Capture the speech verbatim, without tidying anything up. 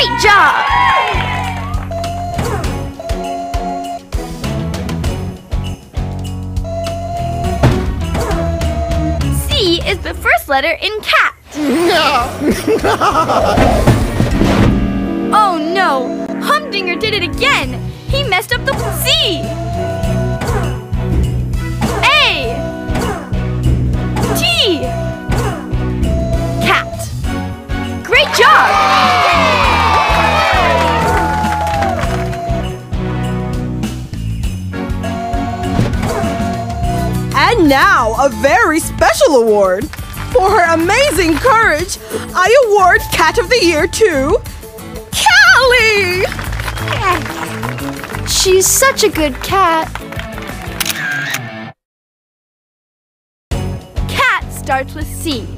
Great job! C is the first letter in cat. Oh no! Humdinger did it again! He messed up the Z! A! T! Cat! Great job! And now, a very special award. For her amazing courage, I award Cat of the Year to Callie! She's such a good cat. Cat starts with C.